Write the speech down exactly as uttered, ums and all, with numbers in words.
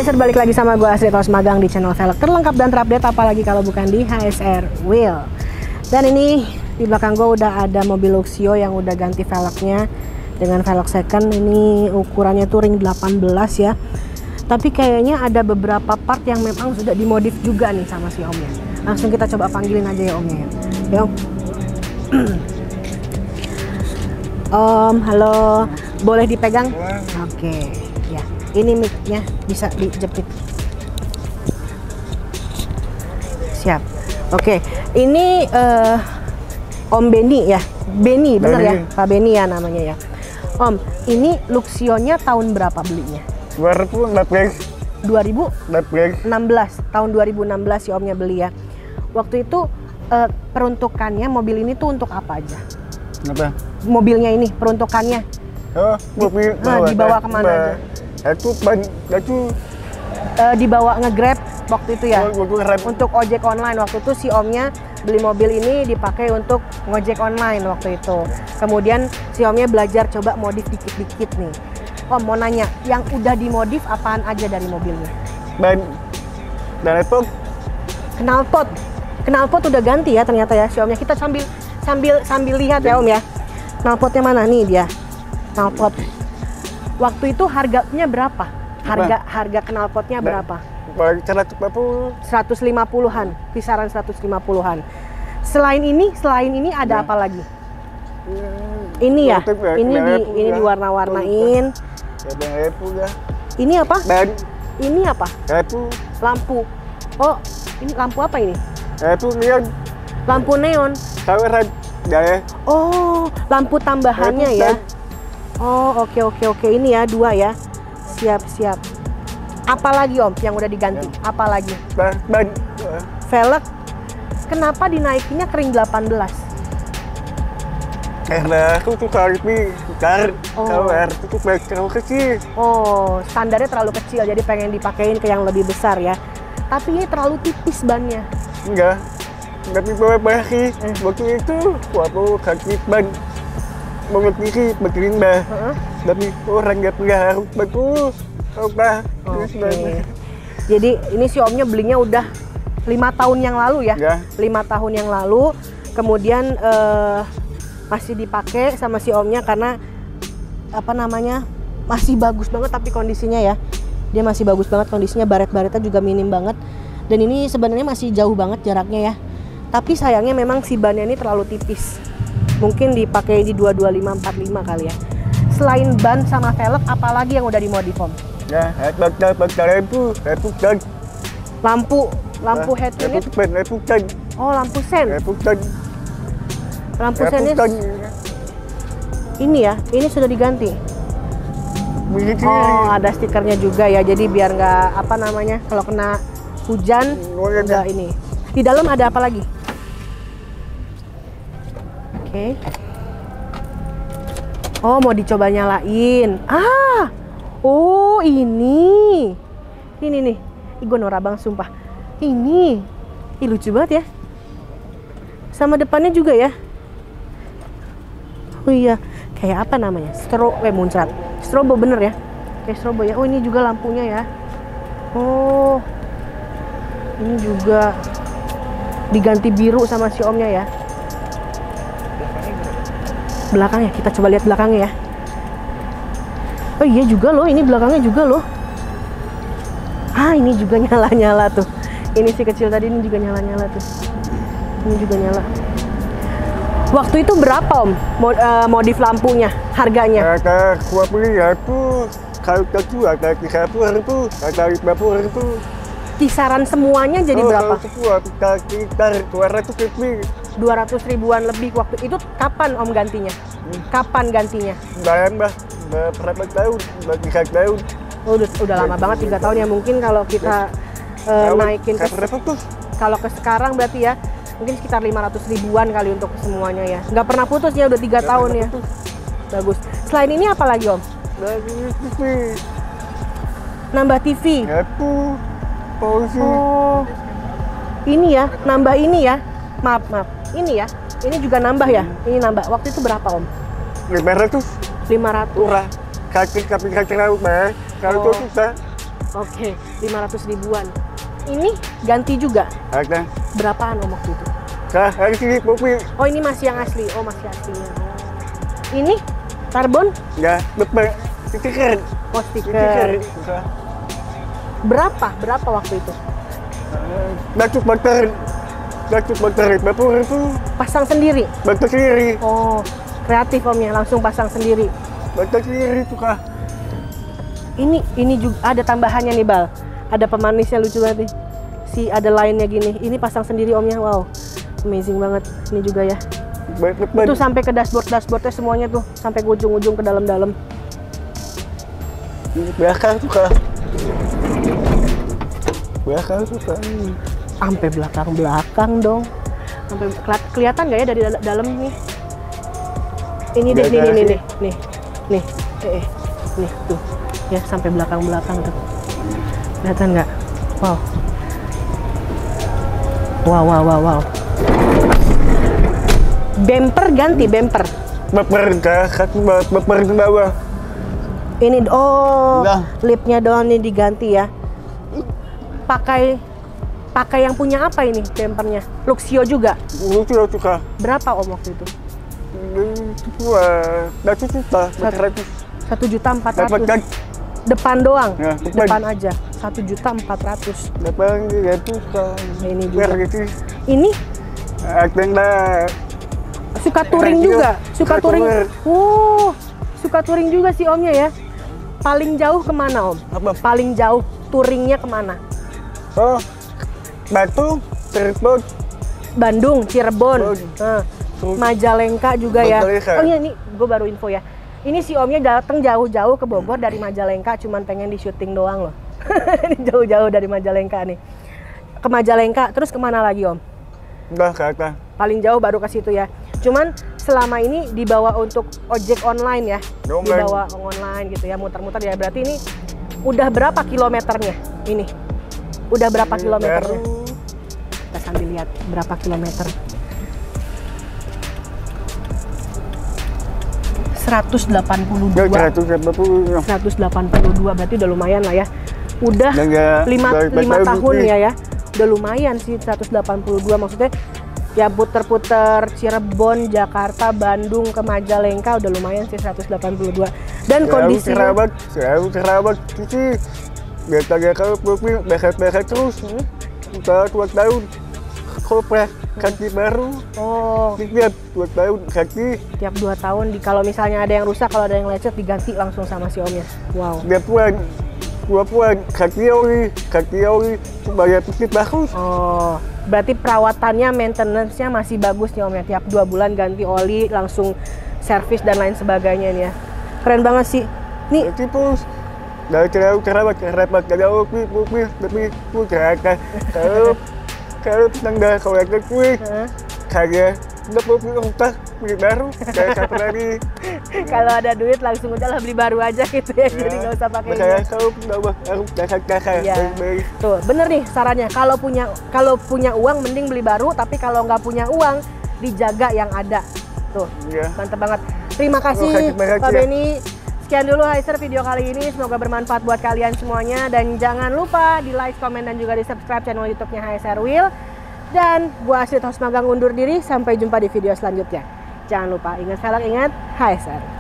Racer, balik lagi sama gue Astrid, host magang di channel velg terlengkap dan terupdate, apalagi kalau bukan di H S R Wheel. Dan ini di belakang gue udah ada mobil Luxio yang udah ganti velgnya dengan velg second. Ini ukurannya tuh ring delapan belas ya. Tapi kayaknya ada beberapa part yang memang sudah dimodif juga nih sama si omnya. Langsung kita coba panggilin aja ya omnya ya. Ya om. Om, halo. Boleh dipegang? Oke. Ya, ini mic-nya bisa dijepit. Siap. Oke, ini uh, Om Beni ya, Beni bener ya, Pak Beni ya namanya ya. Om, ini Luxio-nya tahun berapa belinya? dua ribu enam belas. dua ribu enam belas, tahun dua ribu enam belas si Omnya beli ya. Waktu itu uh, peruntukannya mobil ini tuh untuk apa aja? Apa? Mobilnya ini peruntukannya? Oh, mobil di, nah, dibawa kemana aja? Itu ban, itu uh, dibawa nge-grab waktu itu ya? Oh, untuk ojek online. Waktu itu si Omnya beli mobil ini dipakai untuk ngojek online waktu itu. Kemudian si Omnya belajar coba modif dikit-dikit nih. Om mau nanya, yang udah dimodif apaan aja dari mobilnya? Ban, knalpot. Knalpot, knalpot udah ganti ya ternyata ya si Omnya. Kita sambil sambil sambil lihat ya Om ya. Knalpotnya mana nih dia? Knalpot. Waktu itu harganya berapa? Harga harga knalpotnya berapa? seratus lima puluhan, kisaran seratus lima puluhan. Selain ini, selain ini ada apa lagi? Ini ya, ini di ini diwarna-warnain. Ini apa? Ini apa? Lampu. Oh, ini lampu apa ini? Lampu neon. Oh, lampu tambahannya ya. Oh, oke oke oke. Ini ya dua ya. Siap siap. Apalagi Om yang udah diganti? Apalagi? Velg. Kenapa dinaikinnya ke ring delapan belas? Karena aku suka lebih besar. Kalau itu terlalu kecil. Oh, standarnya terlalu kecil, jadi pengen dipakein ke yang lebih besar ya. Tapi ini terlalu tipis bannya. Enggak. Tapi bawa bagi. Waktu itu waktu kaki ban mengerti begini bah. Tapi orang nggak pernah harus bagus. Oke. Okay. Jadi ini si Omnya belinya udah lima tahun yang lalu ya. Ya. Lima tahun yang lalu. Kemudian uh, masih dipakai sama si Omnya karena apa namanya masih bagus banget tapi kondisinya ya. Dia masih bagus banget kondisinya, baret-baretnya juga minim banget. Dan ini sebenarnya masih jauh banget jaraknya ya. Tapi sayangnya memang si bannya ini terlalu tipis. Mungkin dipakai di dua dua lima empat lima kali ya. Selain ban sama velg, apalagi yang udah dimodif Om? Ya, lampu, lampu sen. Lampu, lampu head unit. Lampu sen. Oh, lampu sen. Lampu sen. Lampu sennya ini ya, ini sudah diganti. Oh, ada stikernya juga ya. Jadi biar nggak apa namanya, kalau kena hujan nggak ini. Di dalam ada apa lagi? Oke. Okay. Oh, mau dicoba nyalain. Ah, oh ini, ini nih. Ih, gue norak bang, sumpah. Ini, ih lucu banget ya. Sama depannya juga ya. Oh iya, kayak apa namanya? Stro, eh muncrat. Strobo bener ya? Kayak strobo ya. Oh ini juga lampunya ya. Oh, ini juga diganti biru sama si Omnya ya. Belakangnya, kita coba lihat belakangnya ya. Oh iya juga loh, ini belakangnya juga loh. Ah ini juga nyala-nyala tuh. Ini si kecil tadi ini juga nyala-nyala tuh. Ini juga nyala. Waktu itu berapa Om modif lampunya, harganya? Ada dua puluh ribu, kalau itu ada tiga puluh ribu, ada lima puluh ribu. Kisaran semuanya jadi oh, berapa? Semua sekitar dua ratus ribu. dua ratus ribuan lebih waktu itu. Kapan Om gantinya? Hmm. Kapan gantinya? Udah mbak, udah berapa tahun? Udah tiga tahun. Oh, udah, udah lama banget tiga tahun ya. Mungkin kalau kita uh, naikin ke kalau ke sekarang berarti ya mungkin sekitar lima ratus ribuan kali untuk semuanya ya. Nggak pernah putus ya, udah tiga tahun ya. Putus. Bagus. Selain ini apa lagi Om? Lagi T V. Nambah T V. Aku polisi. Oh, ini ya, nambah ini ya. Maaf maaf. Ini ya, ini juga nambah ya. Ini nambah. Waktu itu berapa Om? lima ratus. lima ratus. Murah. Kaki kaki kaki laut mah. Kalau itu susah. Oke, lima ratus ribuan. Ini ganti juga? Ada. Berapaan om waktu itu? Kah, hari ini mobil. Oh ini masih yang asli, oh masih aslinya. Ini karbon? Ya, betul. Stiker. Oh stiker. Berapa? Berapa waktu itu? Batu bakar. Batu bakar dapur itu. Pasang sendiri? Batu sendiri. Oh, kreatif omnya, langsung pasang sendiri. Batu sendiri tuh kah. Ini ini juga ada tambahannya nih Bal. Ada pemanisnya lucu banget nih. Si ada lainnya gini. Ini pasang sendiri omnya. Wow. Amazing banget. Ini juga ya. Itu sampai ke dashboard-dashboardnya semuanya tuh, sampai ke ujung-ujung ke dalam-dalam. Belakang tuh kah. Belakang tuh kah. Sampai belakang-belakang dong. Sampai kelihatan nggak ya dari dal dalam nih? Ini deh, nih, nih, nih, nih, nih, nih, eh, eh, nih, tuh, ya sampai belakang-belakang tuh. Kelihatan nggak? Wow. Wow, wow, wow, wow. Bumper ganti, bumper. Bumper kah, bumper ke bawah. Ini, oh, Enggak. lipnya doang nih diganti ya. Pakai, pakai yang punya apa ini bumpernya? Luxio juga? Luxio juga. Berapa om waktu itu? Wah, satu juta, empat ratus. Satu juta empat ratus. Dapat Depan doang? Ya, depan. Depan aja. Satu juta empat ratus. Depan itu kan. Ini juga. Gitu. Ini? Agenda. Suka touring juga? Suka touring? Wow, suka touring juga sih omnya ya. Paling jauh kemana om? Apa? Paling jauh touringnya kemana? Oh, Batu, Cirebon. Bandung, Cirebon. Oh. Nah, Majalengka juga ya. Majalengka. Oh iya, ini gue baru info ya. Ini si omnya datang jauh-jauh ke Bogor dari Majalengka, cuman pengen di syuting doang loh. Jauh-jauh dari Majalengka nih. Ke Majalengka, terus kemana lagi om? Enggak, kakak. Paling jauh baru ke situ ya. Cuman selama ini dibawa untuk ojek online ya. Online. Dibawa online gitu ya, muter-muter ya. Berarti ini udah berapa kilometernya ini? Udah berapa kilometernya? Kita sambil lihat berapa kilometer. seratus delapan puluh dua. seratus delapan puluh dua berarti udah lumayan lah ya. Udah lima tahun ya ya. Udah lumayan sih seratus delapan puluh dua, maksudnya ya puter-puter Cirebon, Jakarta, Bandung ke Majalengka udah lumayan sih seratus delapan puluh dua. Dan kondisi kerabat, selalu kerabat sih. Biasa-biasa mobil, beres-beres terus. Udah dua tahun. Kopra kaki baru. Oh. Tiap dua tahun kaki. Tiap dua tahun di kalau misalnya ada yang rusak, kalau ada yang lecet diganti langsung sama si omnya. Wow. Dia puan, dua puan kaki oli, kaki oli, bayar tiket bagus. Oh, berarti perawatannya, maintenance-nya masih bagus nih om ya. Tiap dua bulan ganti oli, langsung servis dan lain sebagainya nih ya. Keren banget sih. Nih. Tipus. Dari terlalu kerabat, kerabat dari opi, opi, tapi ku kerabat. Kalau kalau tangga kalau ada kue, kagak udah beli entah beli baru, kayak kapan lagi. Kalau ada duit langsung udah lah beli baru aja gitu ya, jadi nggak usah pakai. Makanya kalau nggak harus kakak-kakak. Iya. Tuh bener nih sarannya. Kalau punya kalau punya uang mending beli baru, tapi kalau nggak punya uang dijaga yang ada. Tuh, ya. Mantep banget. Terima kasih Pak Benny. Sekian dulu Hiser video kali ini, semoga bermanfaat buat kalian semuanya. Dan jangan lupa di like, komen, dan juga di subscribe channel YouTube-nya Hiser Wheel. Dan gua Astrid Host Magang undur diri, sampai jumpa di video selanjutnya. Jangan lupa, ingat salam, ingat Hiser.